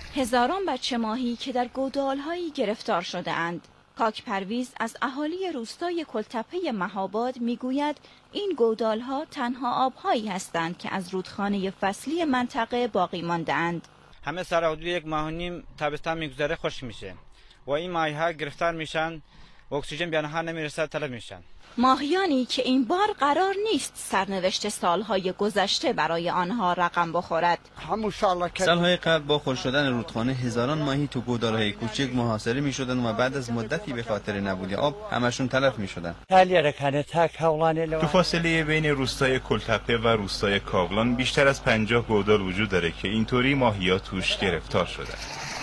هزاران بچه ماهی که در گودال‌هایی گرفتار شده اند. کاک پرویز از اهالی روستای کلتپه مهاباد میگوید این گودال‌ها تنها آب‌هایی هستند که از رودخانه فصلی منطقه باقی مانده اند. همه سر حدود 1 ماه و نیم تابستان میگذره خشک میشه و این ماهی‌ها گرفتار میشن و اکسیژن به آنها نمیرسه، تلف میشن. ماهیانی که این بار قرار نیست سرنوشت سالهای گذشته برای آنها رقم بخورد. سالهای قبل با خشک شدن رودخانه هزاران ماهی تو گودال‌های کوچک محاصره می‌شدند و بعد از مدتی به خاطر نبود آب همشون تلف می‌شدند. تو فاصله بین روستای کلتپه و روستای کاغلان بیشتر از 50 گودال وجود داره که اینطوری ماهی‌ها توش گرفتار شدن.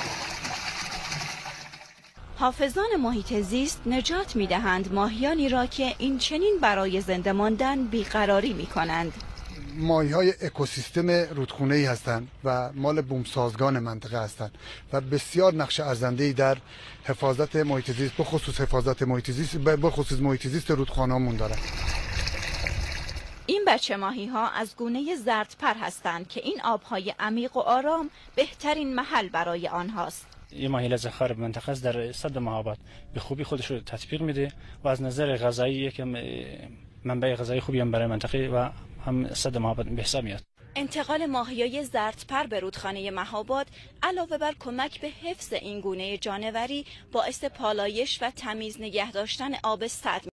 حافظان محیط زیست نجات می‌دهند ماهیانی را که این چنین برای زنده ماندن بیقراری می‌کنند. ماهی‌های اکوسیستم رودخانه‌ای هستند و مال بومسازگان منطقه هستند و بسیار نقش ارزنده‌ای در حفاظت محیط زیست، بخصوص حفاظت محیط زیست، بخصوص محیط زیست رودخانه‌مون دارند. این بچه ماهی‌ها از گونه زردپر هستند که این آب‌های عمیق و آرام بهترین محل برای آنهاست. این ماهی لذت‌خوار منطقه است، در صد مهاباد به خوبی خودش رو تطبیق میده و از نظر غذایی یک منبع غذایی خوبی هم برای منطقه و هم صد مهاباد به حساب میاد. انتقال ماهیای زردپر به رودخانه مهاباد علاوه بر کمک به حفظ این گونه جانوری باعث پالایش و تمیز نگه داشتن آب سد